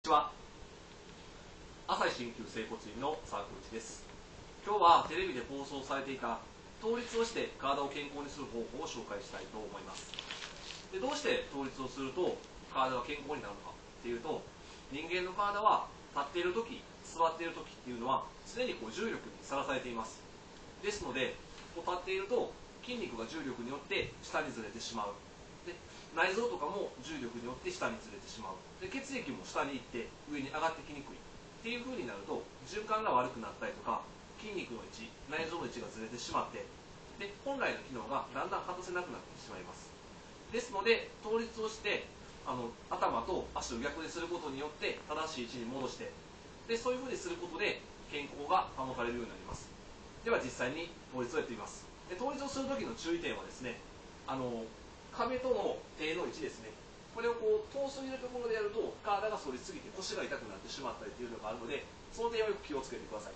こんにちは。朝日鍼灸整骨院の沢口です。今日はテレビで放送されていた倒立をして体を健康にする方法を紹介したいと思います。で、どうして倒立をすると体が健康になるのかっていうと、人間の体は立っている時、座っている時っていうのは常に重力にさらされています。ですので、立っていると筋肉が重力によって下にずれてしまう。で、内臓とかも重力によって下にずれてしまう。で、血液も下に行って上に上がってきにくいっていう風になると、循環が悪くなったりとか、筋肉の位置、内臓の位置がずれてしまって、で、本来の機能がだんだん果たせなくなってしまいます。ですので、倒立をして頭と足を逆にすることによって正しい位置に戻して、で、そういう風にすることで健康が保たれるようになります。では実際に倒立をやってみます。で、倒立をする時の注意点はですね、壁との手の位置ですね。これを通す入れるところでやると体が反りすぎて腰が痛くなってしまったりというのがあるので、その点をよく気をつけてください。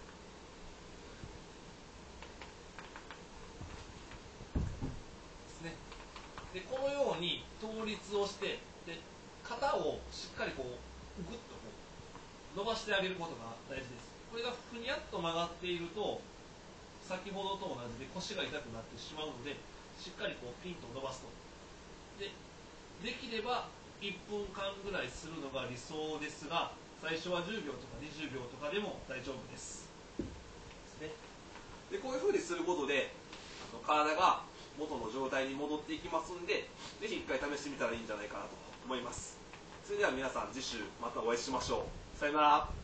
ですね。で、このように倒立をして、で、肩をしっかりグッと伸ばしてあげることが大事です。これがふにゃっと曲がっていると、先ほどと同じで腰が痛くなってしまうので、しっかりピンと伸ばすと。できれば1分間ぐらいするのが理想ですが、最初は10秒とか20秒とかでも大丈夫です。で、こういうふうにすることで体が元の状態に戻っていきますんで、ぜひ一回試してみたらいいんじゃないかなと思います。それでは皆さん、次週またお会いしましょう。さよなら。